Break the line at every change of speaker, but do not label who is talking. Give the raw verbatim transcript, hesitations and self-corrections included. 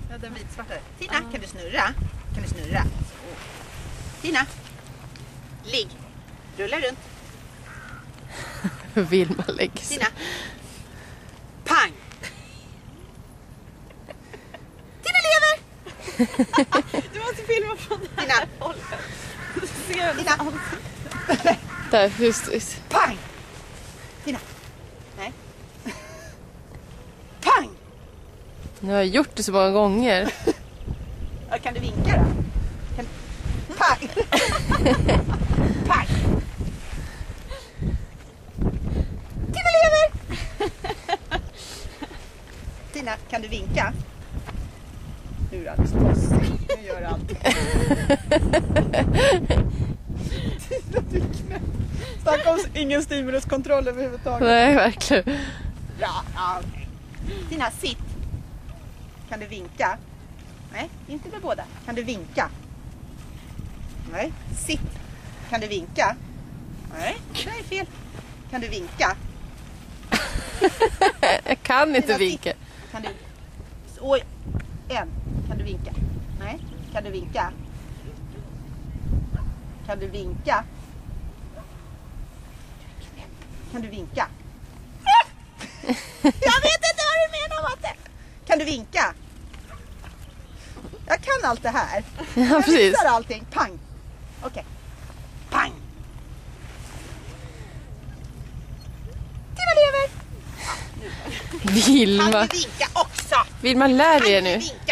Ja, den vitsvarta. Tina, ah. kan du snurra? Kan du snurra? Så. Tina, ligg. Rulla runt.
Vilma lägger sig.
Tina. Pang! Tina lever!
Du måste filma från det här.
Tina.
Ser du?
Tina.
Där, just, just.
Pang! Tina. Nej. Pang!
Nu har jag gjort det så många gånger.
Ja, kan du vinka då? Kan... Pang! Pang! Tina lever! Tina, kan du vinka? Nu är det alldeles tossigt. Nu gör allt. Tina, du är knäpp. Snacka om ingen stimuluskontroll överhuvudtaget.
Nej, verkligen.
Bra, ja, okej. Tina, sitt. Kan du vinka? Nej, inte med båda. Kan du vinka? Nej, sitt. Kan du vinka? Nej, det är fel. Kan du vinka?
Jag kan inte
Tina,
vinka.
sitt. Kan du... Oj, en. Kan du vinka? Nej, kan du vinka? Kan du vinka? Kan du vinka? Jag vet inte vad du menar, Matte. Kan du vinka? Jag kan allt det här.
Ja,
jag
precis.
visar allting. Pang. Okej. Okay. Pang. Tina lever.
Vilma.
Kan du vinka också?
Vilma, lär dig
Kan du
nu.
vinka?